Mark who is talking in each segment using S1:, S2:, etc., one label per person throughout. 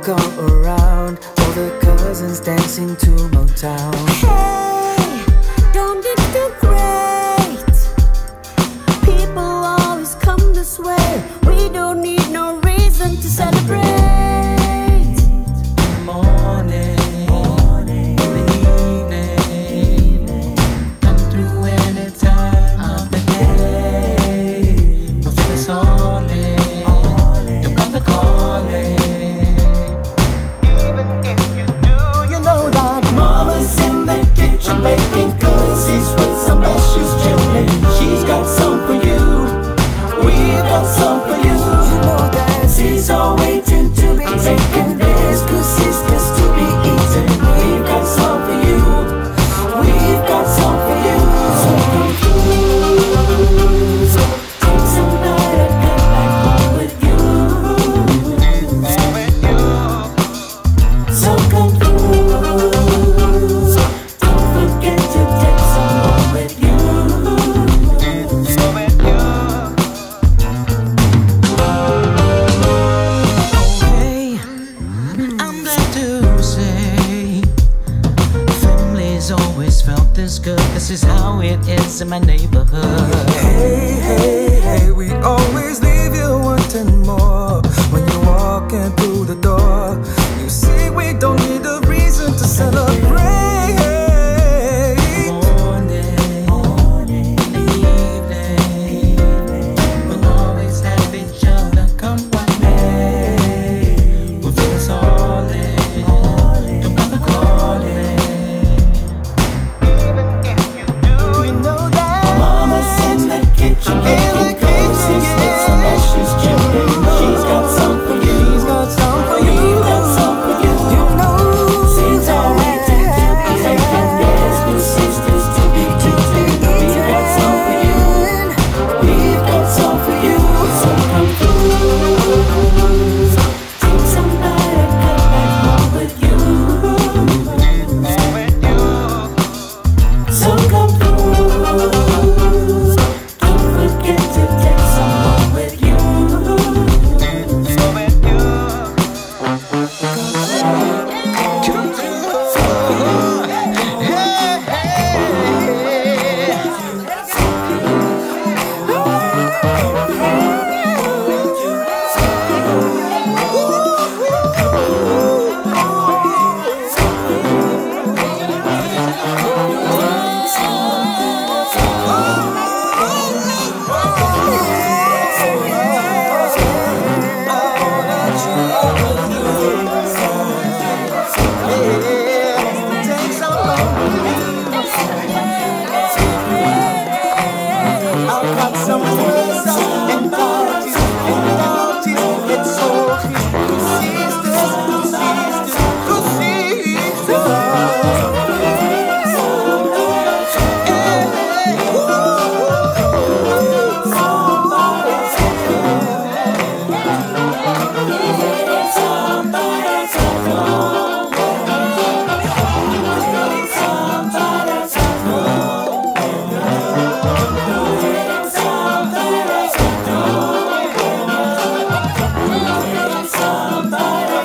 S1: go around, all the cousins dancing to Motown.
S2: Hey, don't get too great. People always come this way. We don't need no reason to celebrate.
S1: Morning, morning, evening, come through any time of the day. We'll feel us all in, you got the calling. Even if you do, you know that mama's in the kitchen baking cookies with some ashes chili. She's got some for you, we've got some for you. You know that she's all waiting to be taken. There's cookies just to be eaten. We've got some for you, we've got some for you. So come through, so take some night and come back home with you. So come through, don't forget to take someone with you. Okay, I'm glad to say, family's always felt this good. This is how it is in my neighborhood.
S3: Hey, hey, hey, we always leave you wanting more. When you're walking through the door, you see we don't need a reason to celebrate.
S1: Morning, evening, we'll always have each other come one day. We'll feel us all in, don't bother calling. Even if you do, you know that mama's in the kitchen making cookies with some ashes chili. She's got some for you, we've got some for you. You know she's all waiting to be taken. There's new sisters to be teaching. We've got some for you, we've got some for you. So come through, take some night and come back home with you. So come through, don't forget to take someone with you.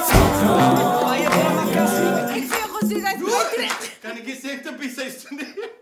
S4: Kan ik eens echt een pizza studeren?